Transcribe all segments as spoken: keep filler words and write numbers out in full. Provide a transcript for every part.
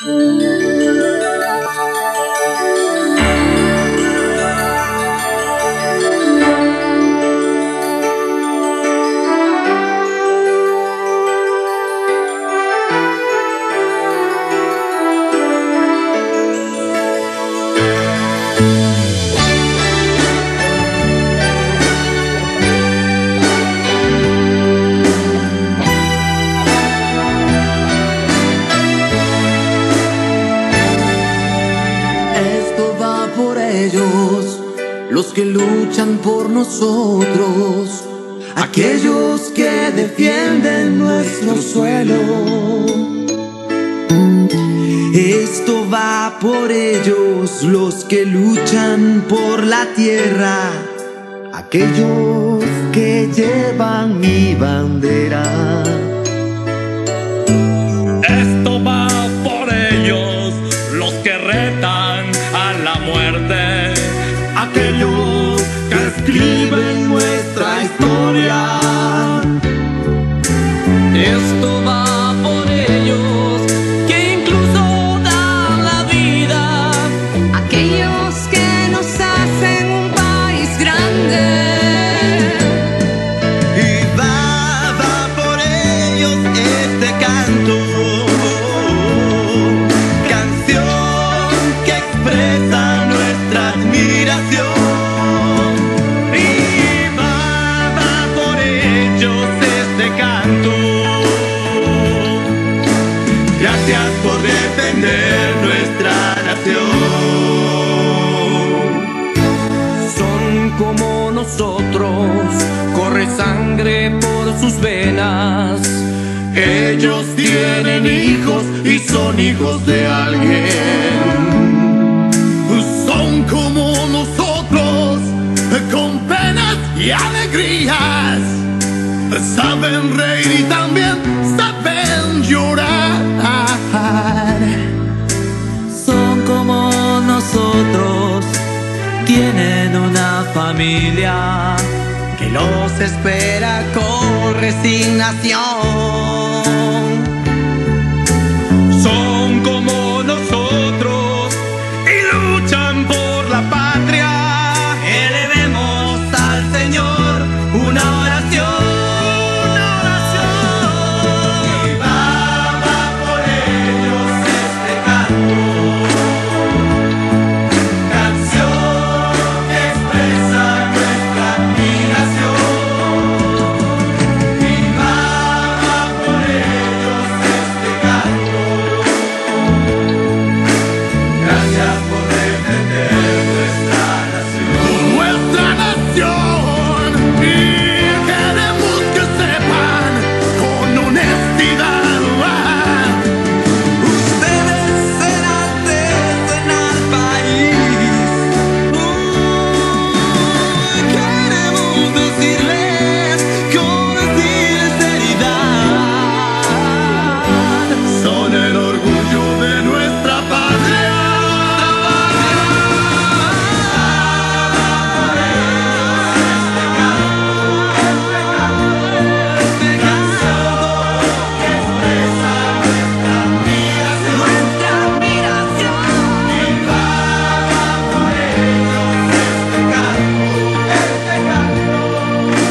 Los que luchan por nosotros, aquellos que defienden nuestro suelo. Esto va por ellos, los que luchan por la tierra, aquellos que llevan mi bandera. Esto va por ellos, los que retan a la muerte, aquellos que escriben nuestra historia. Esto va por ellos, que incluso dan la vida, aquellos que nos hacen un país grande. Y va, va por ellos este canto, canción que expresa nuestra admiración. Gracias por defender nuestra nación. Son como nosotros, corre sangre por sus venas. Ellos tienen hijos y son hijos de alguien. Son como nosotros, con penas y alegrías. Saben reír y también saben llorar. Son como nosotros, tienen una familia que los espera con resignación. Son como nosotros y luchan por la patria. Elevemos al Señor una oración.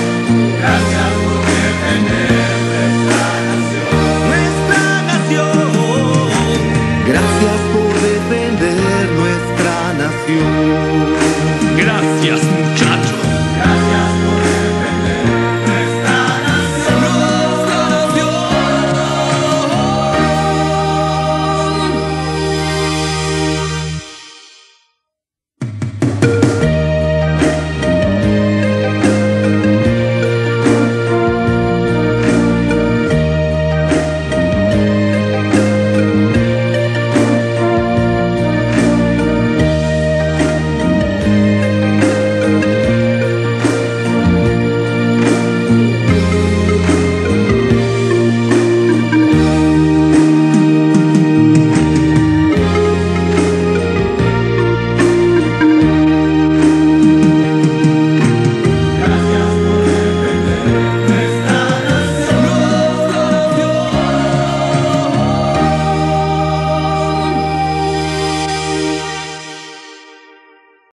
nuestra nación.